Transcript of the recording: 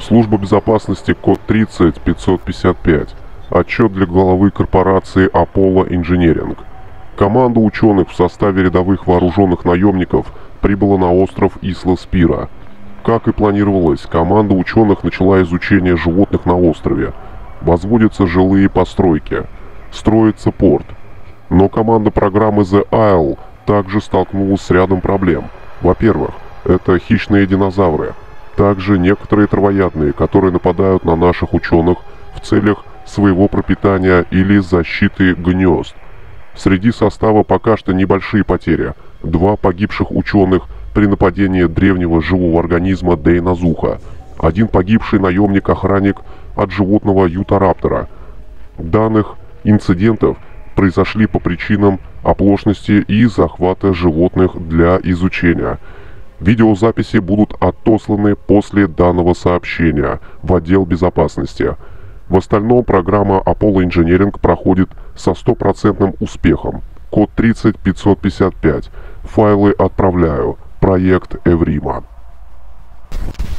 Служба безопасности, код 30555. Отчет для главы корпорации Apollo Engineering. Команда ученых в составе рядовых вооруженных наемников прибыла на остров Исла-Спира. Как и планировалось, команда ученых начала изучение животных на острове. Возводятся жилые постройки. Строится порт. Но команда программы The Isle также столкнулась с рядом проблем. Во-первых, это хищные динозавры. Также некоторые травоядные, которые нападают на наших ученых в целях своего пропитания или защиты гнезд. Среди состава пока что небольшие потери. 2 погибших ученых при нападении древнего живого организма Дейнозуха. 1 погибший наемник-охранник от животного Ютараптора. Данных инцидентов произошли по причинам оплошности и захвата животных для изучения. Видеозаписи будут отосланы после данного сообщения в отдел безопасности. В остальном программа Apollo Engineering проходит со 100% успехом. Код 30555. Файлы отправляю. Проект Эврима.